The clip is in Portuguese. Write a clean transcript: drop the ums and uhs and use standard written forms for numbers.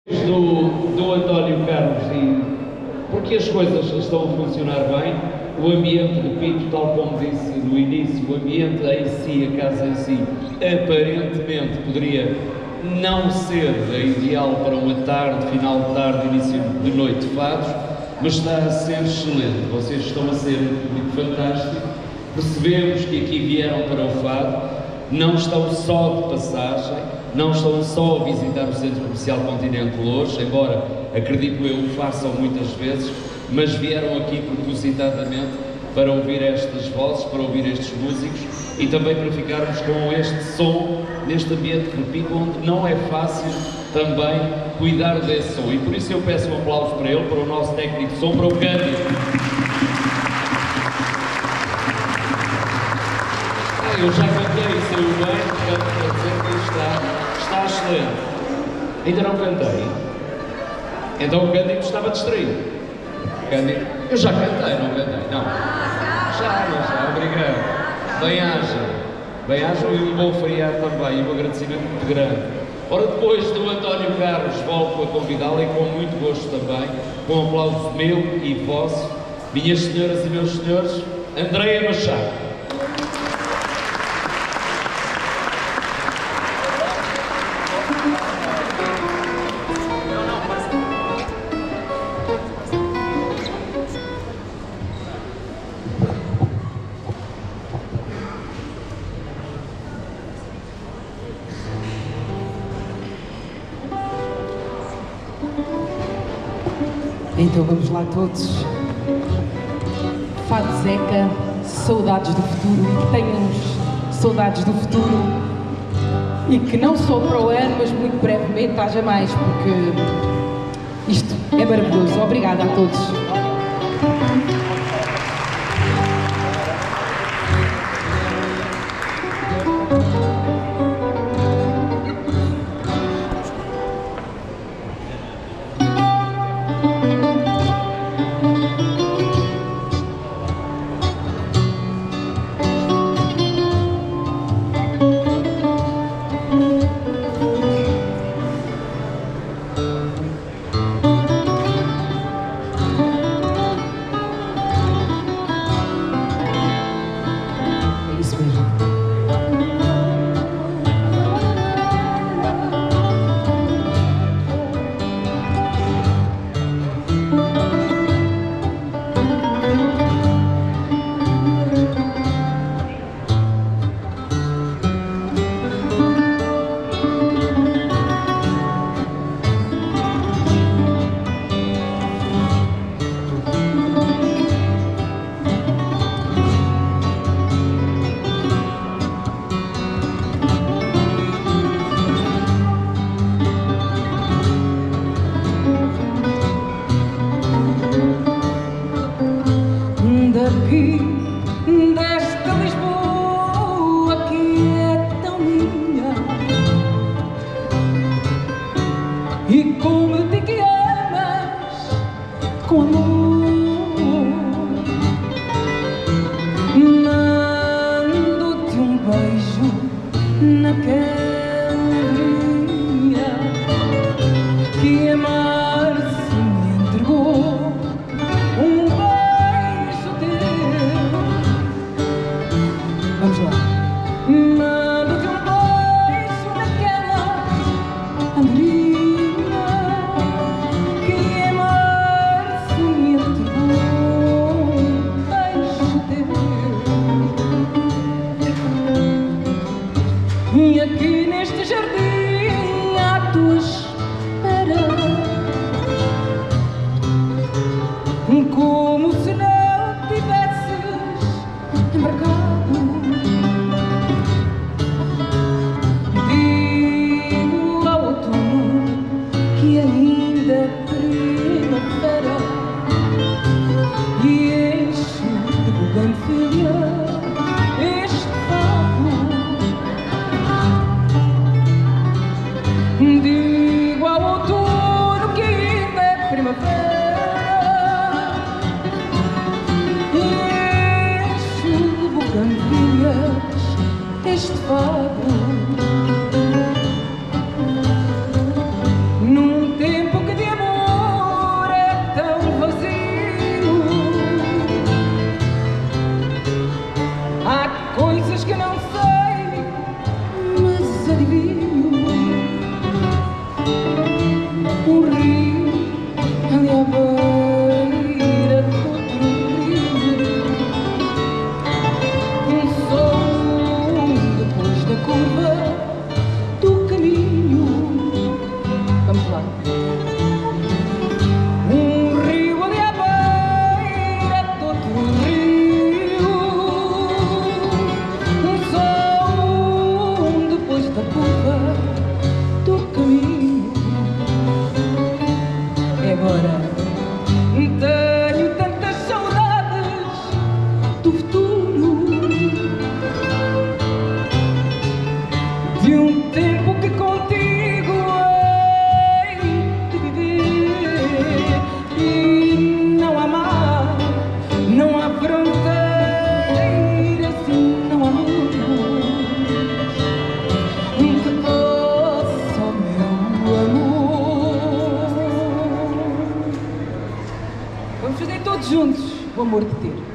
Do António Carlos, e porque as coisas estão a funcionar bem, o ambiente, repito, tal como disse no início, o ambiente em si, a casa em si, aparentemente poderia não ser a ideal para uma tarde, final de tarde, início de noite de fados, mas está a ser excelente. Vocês estão a ser um público fantástico. Percebemos que aqui vieram para o fado, não estão só de passagem, não estão só a visitar o Centro Comercial Continente hoje, embora, acredito eu, o façam muitas vezes, mas vieram aqui propositadamente para ouvir estas vozes, para ouvir estes músicos e também para ficarmos com este som, neste ambiente, repito, onde não é fácil também cuidar desse som. E por isso eu peço um aplauso para ele, para o nosso técnico de som, para o Cândido. Eu já cantei e saiu bem, portanto, quer dizer que está excelente. Ainda não cantei. Então o Cândido estava distraído. Cândido, eu já cantei, não cantei? Não. Já, obrigado. Bem-ajam e um bom feriado também, e um agradecimento muito grande. Ora, depois do António Carlos, volto a convidá-lo e com muito gosto também, com um aplauso meu e vosso, minhas senhoras e meus senhores, Andreia Machado. Então vamos lá todos. Fado Zeca, saudades do futuro, e que tenhamos saudades do futuro e que não só para o ano, mas muito brevemente haja mais, porque isto é maravilhoso. Obrigada a todos. Desta Lisboa que é tão minha, e como te que amas com amor, mando-te um beijo naquela linha que a Marcia me entregou. Vamos lá. Mando-te um beijo naquela andorinha que a Marcia me entregou. Um beijo teu. E aqui neste jardim à tua espera, como se não tivesses embarcado. Primavera e enche de buganfilha este fado. Digo ao outono que ainda é primavera e enche de buganfilhas este fado. Num tempo um rio ali à beira do outro rio, um som depois da curva do caminho. Vamos lá. Um rio ali à beira do outro rio, um som depois da curva do caminho. E agora tenho tantas saudades do futuro, de um tempo que contigo hei de viver. E não há mar, não há fronteiras e não há luz que possa, oh meu amor. Vamos fazer todos juntos o amor de ter.